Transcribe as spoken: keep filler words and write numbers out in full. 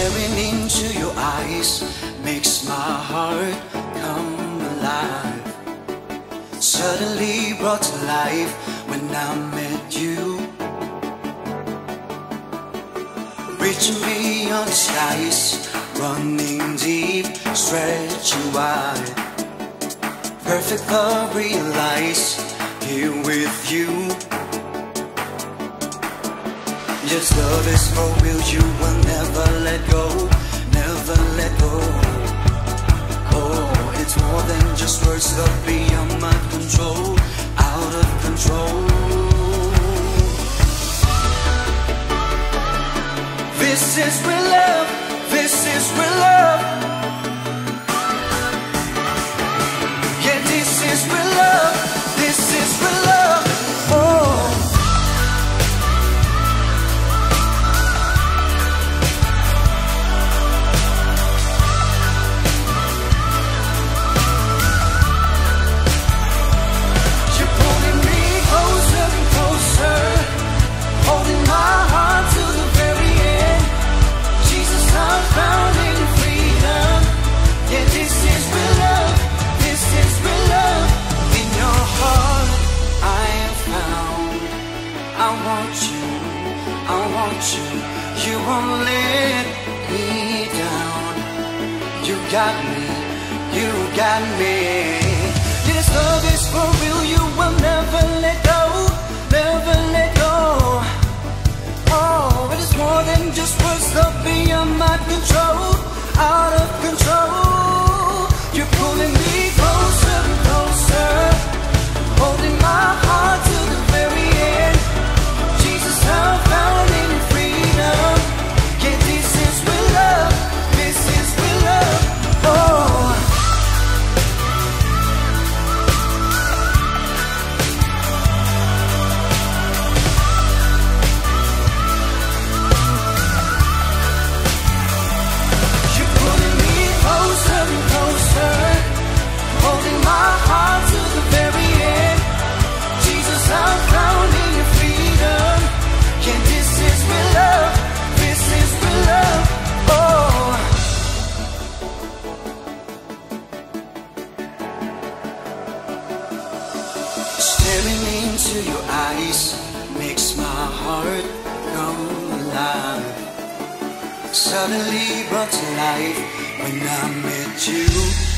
Staring into your eyes makes my heart come alive. Suddenly brought to life when I met you. Reaching beyond the skies, running deep, stretching wide. Perfect love realized here with you. Yes, love is for real, you will never let go, never let go. Oh, it's more than just words, love beyond my control, out of control. This is real love, this is real love. Yeah, this is real love, this is real love. Oh. You won't let me down. You got me, you got me. This love is for real, you will never let go, never let go. Oh, it is more than just words, love beyond my control, out of control. You're pulling me closer and closer, holding my heart to the very end. Jesus, I'm found in freedom. Yeah, this is real love, this is real love. Oh. You're pulling me closer and closer, holding my heart to the very end. Jesus, I'm found in your freedom. Yeah, this is real love, this is real love. Oh. Staring into your eyes makes my heart come alive. Suddenly brought to life when I met you.